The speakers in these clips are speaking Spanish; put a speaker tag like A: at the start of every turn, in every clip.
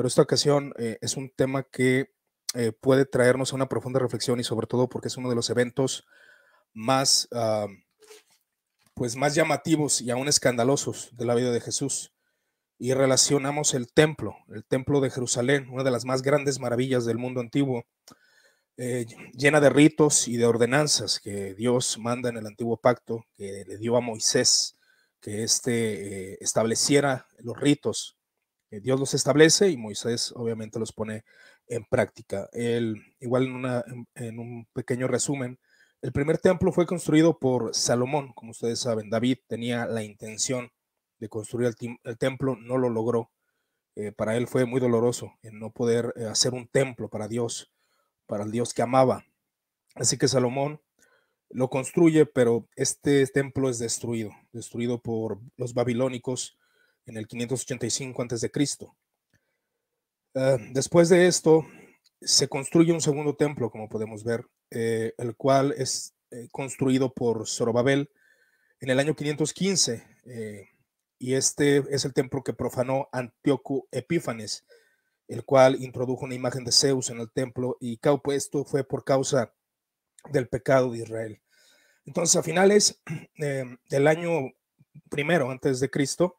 A: pero esta ocasión es un tema que puede traernos a una profunda reflexión y sobre todo porque es uno de los eventos más, pues más llamativos y aún escandalosos de la vida de Jesús. Y relacionamos el templo de Jerusalén, una de las más grandes maravillas del mundo antiguo, llena de ritos y de ordenanzas que Dios manda en el antiguo pacto, que le dio a Moisés, que estableciera los ritos. Dios los establece y Moisés obviamente los pone en práctica. Igual en un pequeño resumen, el primer templo fue construido por Salomón, como ustedes saben. David tenía la intención de construir el templo, no lo logró. Para él fue muy doloroso en no poder hacer un templo para Dios, para el Dios que amaba. Así que Salomón lo construye, pero este templo es destruido por los babilónicos en el 585 a.C. Después de esto, se construye un segundo templo, como podemos ver, el cual es construido por Zorobabel en el año 515, y este es el templo que profanó Antíoco Epífanes, el cual introdujo una imagen de Zeus en el templo, y esto fue por causa del pecado de Israel. Entonces, a finales del año primero antes de Cristo,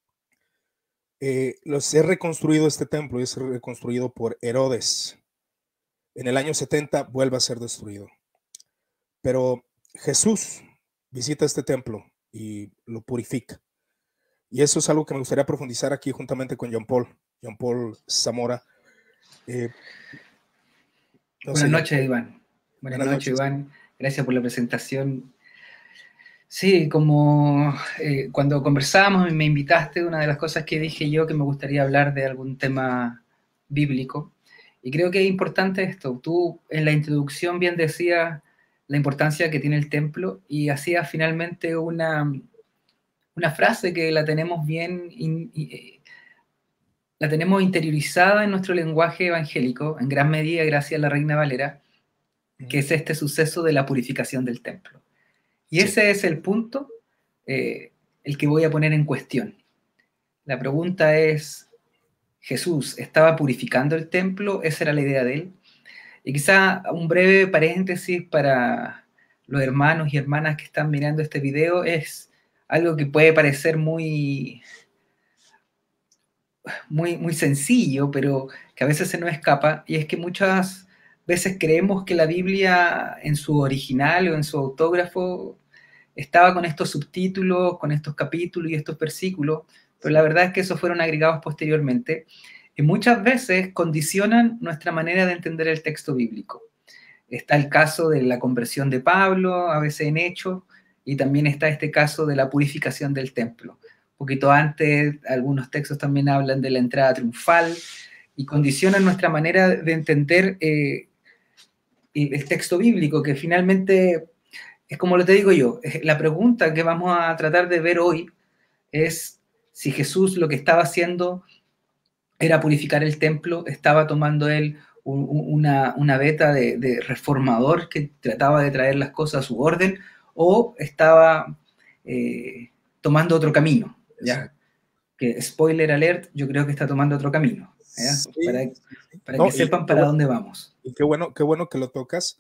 A: es reconstruido este templo, y es reconstruido por Herodes. En el año 70 vuelve a ser destruido. Pero Jesús visita este templo y lo purifica. Y eso es algo que me gustaría profundizar aquí juntamente con Jean Paul Zamora.
B: Buenas noches, Iván. Buenas noches,
A: noches,
B: Iván. Gracias por la presentación. Sí, como cuando conversábamos y me invitaste, una de las cosas que dije yo que me gustaría hablar de algún tema bíblico. Y creo que es importante esto. Tú en la introducción bien decías la importancia que tiene el templo y hacías finalmente una frase que la tenemos bien, la tenemos interiorizada en nuestro lenguaje evangélico, en gran medida gracias a la Reina Valera, que es este suceso de la purificación del templo. Y
A: sí.
B: ese es el punto el que voy a poner en cuestión. La pregunta es, ¿Jesús estaba purificando el templo? ¿Esa era la idea de él? Y quizá un breve paréntesis para los hermanos y hermanas que están mirando este video, es algo que puede parecer muy sencillo, pero que a veces se nos escapa, y es que muchas veces creemos que la Biblia en su original o en su autógrafo estaba con estos subtítulos, con estos capítulos y estos versículos, pero la verdad es que esos fueron agregados posteriormente y muchas veces condicionan nuestra manera de entender el texto bíblico. Está el caso de la conversión de Pablo, a veces en Hechos, y también está este caso de la purificación del templo. Un poquito antes, algunos textos también hablan de la entrada triunfal y condicionan nuestra manera de entender el texto bíblico, que finalmente es como lo te digo yo, la pregunta que vamos a tratar de ver hoy es si Jesús lo que estaba haciendo era purificar el templo, estaba tomando él una beta de reformador que trataba de traer las cosas a su orden, o estaba tomando otro camino, ¿ya? Que, spoiler alert, yo creo que está tomando otro camino, ¿ya?
A: Sí,
B: Para
A: no,
B: que sepan para dónde vamos.
A: Y qué bueno que lo tocas,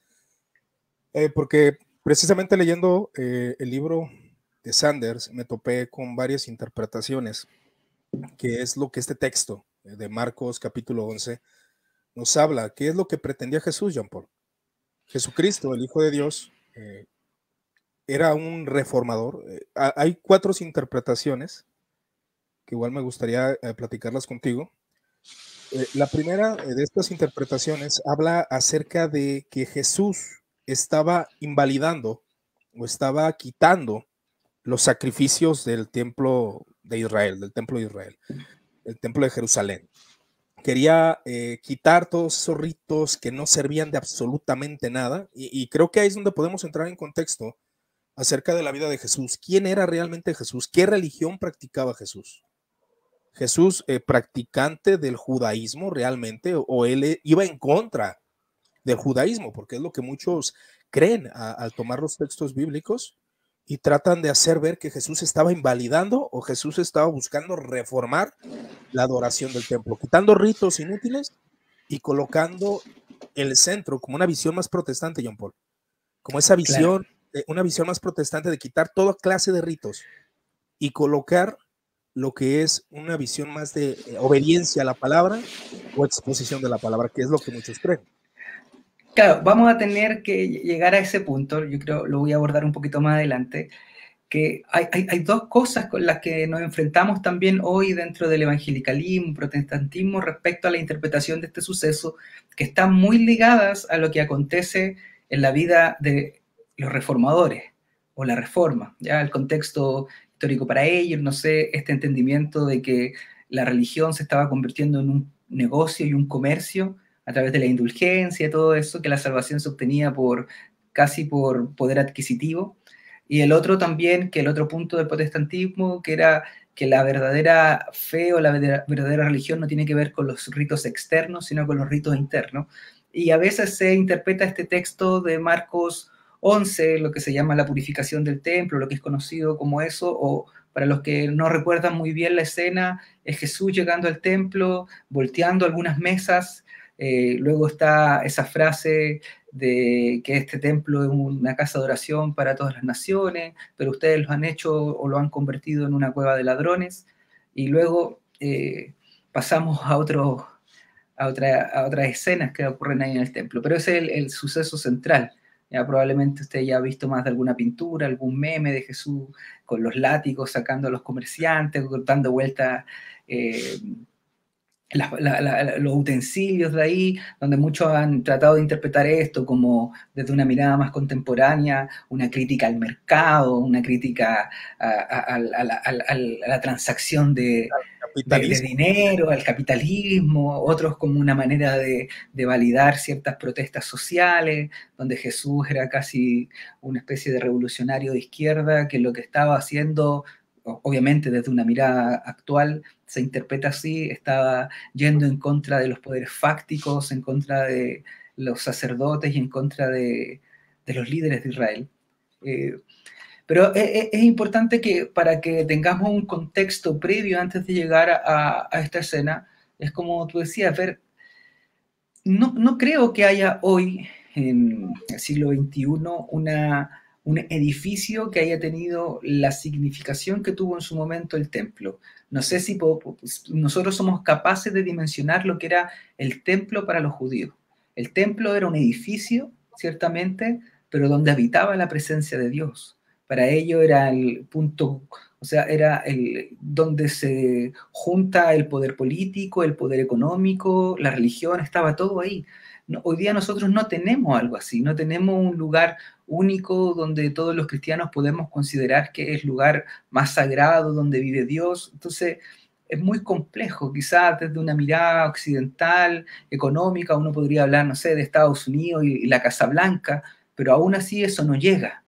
A: porque precisamente leyendo el libro de Sanders me topé con varias interpretaciones, que es lo que este texto de Marcos capítulo 11 nos habla. ¿Qué es lo que pretendía Jesús, Jean Paul? Jesucristo, el Hijo de Dios, era un reformador. Hay cuatro interpretaciones que igual me gustaría platicarlas contigo. La primera de estas interpretaciones habla acerca de que Jesús estaba invalidando o estaba quitando los sacrificios del templo de Israel, el templo de Jerusalén. Quería quitar todos esos ritos que no servían de absolutamente nada, y creo que ahí es donde podemos entrar en contexto acerca de la vida de Jesús. ¿Quién era realmente Jesús? ¿Qué religión practicaba Jesús? Jesús, practicante del judaísmo realmente, o él iba en contra del judaísmo, porque es lo que muchos creen al tomar los textos bíblicos. y tratan de hacer ver que Jesús estaba invalidando o Jesús estaba buscando reformar la adoración del templo, quitando ritos inútiles y colocando el centro como una visión más protestante, John Paul, como esa
B: Claro.
A: visión, una visión más protestante de quitar toda clase de ritos y colocar lo que es una visión más de obediencia a la palabra o exposición de la palabra, que es lo que muchos creen.
B: Claro, vamos a tener que llegar a ese punto, yo creo, lo voy a abordar un poquito más adelante, que hay dos cosas con las que nos enfrentamos también hoy dentro del evangelicalismo, protestantismo, respecto a la interpretación de este suceso, que están muy ligadas a lo que acontece en la vida de los reformadores o la reforma, ya el contexto histórico para ellos, no sé, este entendimiento de que la religión se estaba convirtiendo en un negocio y un comercio a través de la indulgencia y todo eso, que la salvación se obtenía casi por poder adquisitivo. Y el otro también, que el otro punto del protestantismo, que era que la verdadera fe o la verdadera religión no tiene que ver con los ritos externos, sino con los ritos internos. Y a veces se interpreta este texto de Marcos 11, lo que se llama la purificación del templo, lo que es conocido como eso, o para los que no recuerdan muy bien la escena, es Jesús llegando al templo, volteando algunas mesas, luego está esa frase de que este templo es una casa de oración para todas las naciones, pero ustedes lo han hecho o lo han convertido en una cueva de ladrones, y luego pasamos a otras escenas que ocurren ahí en el templo, pero ese es el suceso central. Ya probablemente usted ya ha visto más de alguna pintura, algún meme de Jesús con los látigos sacando a los comerciantes, dando vueltas los utensilios de ahí, donde muchos han tratado de interpretar esto como desde una mirada más contemporánea, una crítica al mercado, una crítica a la transacción de
A: Capitalismo.
B: dinero, al capitalismo, otros como una manera de validar ciertas protestas sociales, donde Jesús era casi una especie de revolucionario de izquierda, que lo que estaba haciendo, obviamente desde una mirada actual, se interpreta así, estaba yendo en contra de los poderes fácticos, en contra de los sacerdotes y en contra de los líderes de Israel. Pero es importante que para que tengamos un contexto previo antes de llegar a esta escena, es como tú decías, ver, no creo que haya hoy, en el siglo XXI, un edificio que haya tenido la significación que tuvo en su momento el templo. No sé si nosotros somos capaces de dimensionar lo que era el templo para los judíos. El templo era un edificio, ciertamente, pero donde habitaba la presencia de Dios. Para ello era el punto, o sea, era donde se junta el poder político, el poder económico, la religión, estaba todo ahí. No, hoy día nosotros no tenemos algo así, no tenemos un lugar único donde todos los cristianos podemos considerar que es el lugar más sagrado donde vive Dios. Entonces, es muy complejo, quizás desde una mirada occidental, económica, uno podría hablar, no sé, de Estados Unidos y la Casa Blanca, pero aún así eso no llega.